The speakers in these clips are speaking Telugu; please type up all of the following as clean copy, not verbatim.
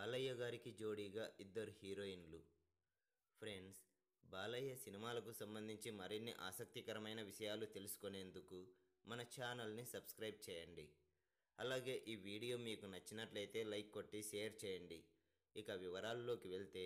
బాలయ్య గారికి జోడీగా ఇద్దరు హీరోయిన్లు. ఫ్రెండ్స్, బాలయ్య సినిమాలకు సంబంధించి మరిన్ని ఆసక్తికరమైన విషయాలు తెలుసుకునేందుకు మన ఛానల్ని సబ్స్క్రైబ్ చేయండి. అలాగే ఈ వీడియో మీకు నచ్చినట్లయితే లైక్ కొట్టి షేర్ చేయండి. ఇక వివరాల్లోకి వెళ్తే,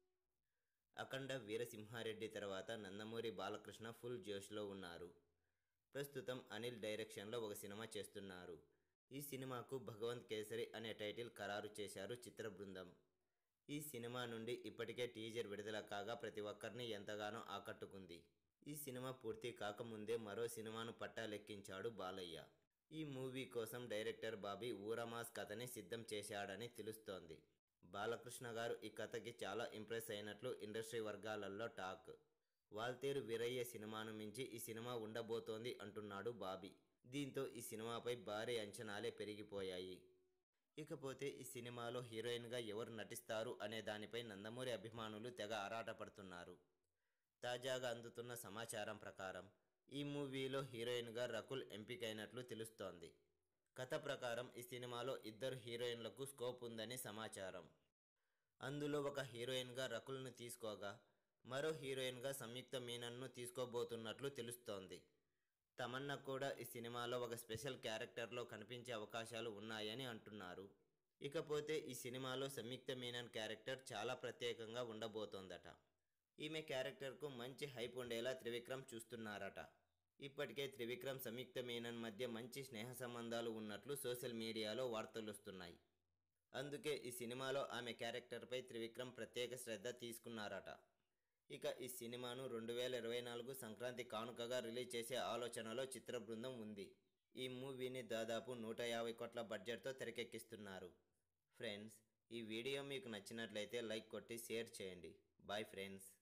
అఖండ వీరసింహారెడ్డి తర్వాత నందమూరి బాలకృష్ణ ఫుల్ జోష్లో ఉన్నారు. ప్రస్తుతం అనిల్ డైరెక్షన్లో ఒక సినిమా చేస్తున్నారు. ఈ సినిమాకు భగవంత్ కేసరి అనే టైటిల్ ఖరారు చేశారు చిత్ర బృందం. ఈ సినిమా నుండి ఇప్పటికే టీజర్ విడుదల కాగా ప్రతి ఒక్కరిని ఎంతగానో ఆకట్టుకుంది. ఈ సినిమా పూర్తి కాకముందే మరో సినిమాను పట్టాలెక్కించాడు బాలయ్య. ఈ మూవీ కోసం డైరెక్టర్ బాబీ ఊరమాస్ కథని సిద్ధం చేశాడని తెలుస్తోంది. బాలకృష్ణ గారు ఈ కథకి చాలా ఇంప్రెస్ అయినట్లు ఇండస్ట్రీ వర్గాలలో టాక్. వాల్తేరు వీరయ్య సినిమాను మించి ఈ సినిమా ఉండబోతోంది అంటున్నాడు బాబీ. దీంతో ఈ సినిమాపై భారీ అంచనాలే పెరిగిపోయాయి. ఇకపోతే ఈ సినిమాలో హీరోయిన్గా ఎవరు నటిస్తారు అనే దానిపై నందమూరి అభిమానులు తెగ ఆరాటపడుతున్నారు. తాజాగా అందుతున్న సమాచారం ప్రకారం ఈ మూవీలో హీరోయిన్గా రకుల్ ఎంపికైనట్లు తెలుస్తోంది. కథ ప్రకారం ఈ సినిమాలో ఇద్దరు హీరోయిన్లకు స్కోప్ ఉందని సమాచారం. అందులో ఒక హీరోయిన్గా రకుల్ను తీసుకోగా మరో హీరోయిన్గా సంయుక్త మీనన్ను తీసుకోబోతున్నట్లు తెలుస్తోంది. తమన్నా కూడా ఈ సినిమాలో ఒక స్పెషల్ క్యారెక్టర్లో కనిపించే అవకాశాలు ఉన్నాయని అంటున్నారు. ఇకపోతే ఈ సినిమాలో సంయుక్త మీనన్ క్యారెక్టర్ చాలా ప్రత్యేకంగా ఉండబోతోందట. ఈమె క్యారెక్టర్కు మంచి హైప్ ఉండేలా త్రివిక్రమ్ చూస్తున్నారట. ఇప్పటికే త్రివిక్రమ్ సంయుక్త మీనన్ మధ్య మంచి స్నేహ సంబంధాలు ఉన్నట్లు సోషల్ మీడియాలో వార్తలొస్తున్నాయి. అందుకే ఈ సినిమాలో ఆమె క్యారెక్టర్పై త్రివిక్రమ్ ప్రత్యేక శ్రద్ధ తీసుకున్నారట. ఇక ఈ సినిమాను 2024 సంక్రాంతి కానుకగా రిలీజ్ చేసే ఆలోచనలో చిత్ర బృందం ఉంది. ఈ మూవీని దాదాపు 150 కోట్ల బడ్జెట్తో తెరకెక్కిస్తున్నారు. ఫ్రెండ్స్, ఈ వీడియో మీకు నచ్చినట్లయితే లైక్ కొట్టి షేర్ చేయండి. Bye friends.